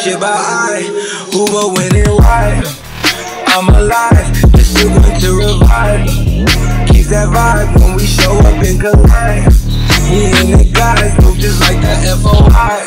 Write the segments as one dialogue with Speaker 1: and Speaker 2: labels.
Speaker 1: shit about who will win and why. I'm alive, just still going to revive. Keep that vibe when we show up and collide. Me and the guys move just like the FOI.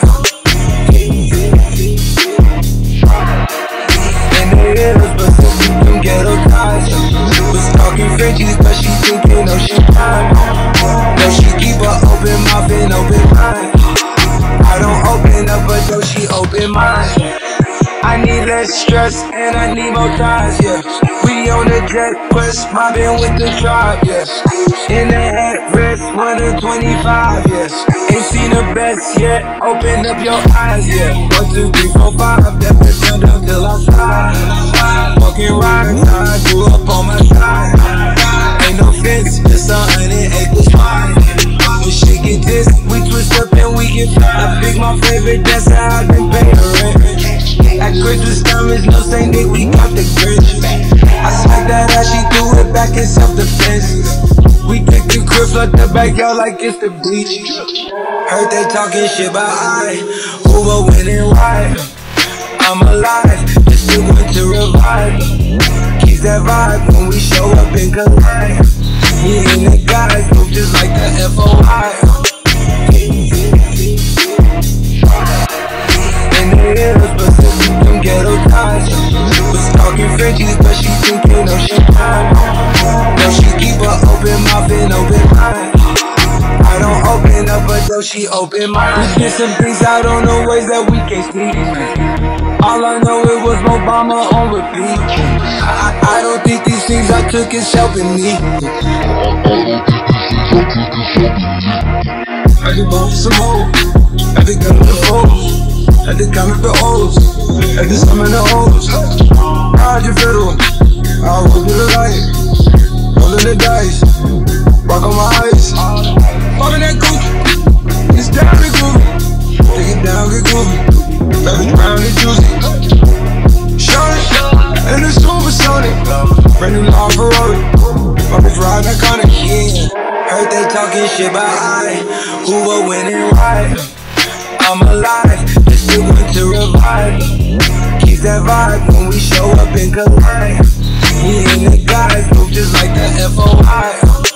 Speaker 1: And they hills, but since we them ghetto ties. Was talking Frenchies, but she thinking, oh she fine. No, she keep her open mouth and open mind. I don't open up, but though she open mind. I need less stress and I need more ties, yeah. We on the jet quest, mobbing with the tribe, yeah. In the headrest, 125, yeah. Ain't seen the best yet, open up your eyes, yeah. 1, 2, 3, 4, 5, that's the countdown till I slide. Walking right, I grew up on my side. Ain't no fence, just 100 acres wide. When shit get this, we twist up and we get fly. I pick my favorite, that's how I can pay the rent. At Christmas time, it's no saying that we got the Grinch. I smack that ass, she threw it back in self-defense. We take the crib, flood the backyard like it's the beach. Heard they talking shit about who will win and why. I'm alive, just still going to revive. Keep that vibe when we show up and collide. Me and the guys move just like the FOI. And the hills, but since we them ghetto ties. Was talking Frenchies, but she thinking, oh she fine. No, she keep her open mouth and open mind. I don't open up, but though she open mind. We did some things out on the ways that we can't speak. All I know it was Obama on repeat. I don't think these things I took is helping me. I just bought some hoes, I just got the foes, I just count the O's, I just summon the O's. I just fiddle, I walk to the light, rolling the dice, rock on my ice, popping that Gucci, it's down the groovy, take it down, get groovy, baby brown and juicy, shawty, and the supersonic, brand new law Ferrari, my bitch riding iconic, yeah. Heard they talking shit about who will win and why. I'm alive, just still going to revive. Keep that vibe when we show up and collide. Me and the guys move just like the FOI.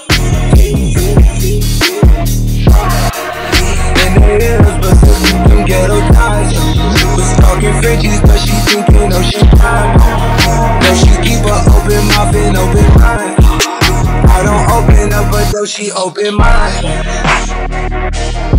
Speaker 1: And the hills, but since we them ghetto ties. Was talking Frenchies, but she thinking, oh she fine. No, she keep her open mouth and open mind. I don't open up, but though she open mind.